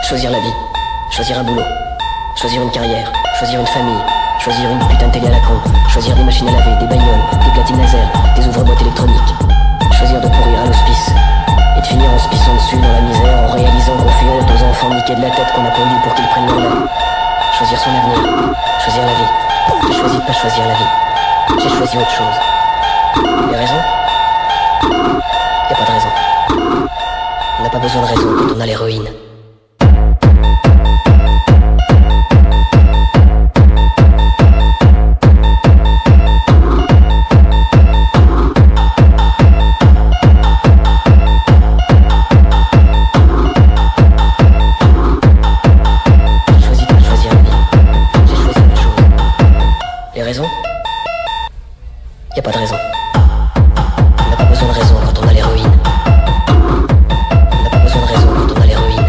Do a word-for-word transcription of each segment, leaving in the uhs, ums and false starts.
Choisir la vie, choisir un boulot, choisir une carrière, choisir une famille, choisir une putain de télé à la con, choisir des machines à laver, des bagnoles, des platines laser, des ouvre-boîtes électroniques, choisir de pourrir à l'hospice et de finir en se pissant dessus dans la misère en réalisant qu'on fait honte aux enfants niqués de la tête qu'on a pondu pour qu'ils prennent leur lait. Choisir son avenir, choisir la vie. J'ai choisi de pas choisir la vie, j'ai choisi autre chose. Les raisons? Y a pas de raison. On n'a pas besoin de raison quand on a l'héroïne. Y a pas de raison. On n'a pas besoin de raison quand on a l'héroïne. On n'a pas besoin de raison quand on a l'héroïne.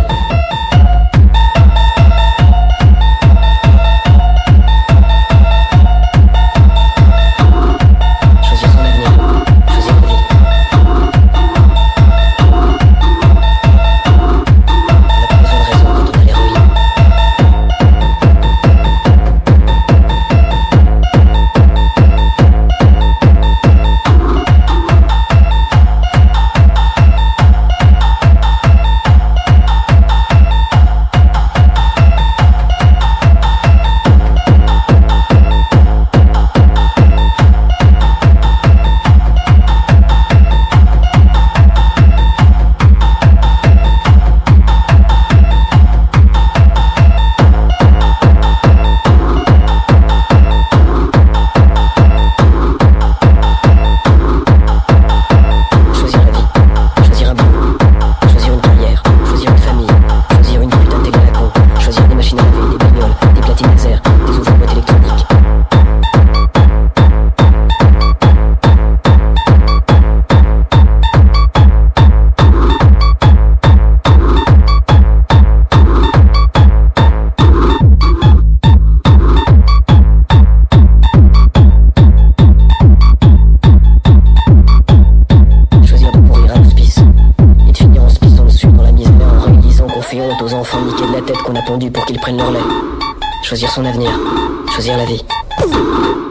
Choisir son avenir, choisir une vie. On n'a pas besoin de raison quand on a l'héroïne. Aux enfants niqués de la tête qu'on a pondu pour qu'ils prennent leur lait. Choisir son avenir, choisir la vie.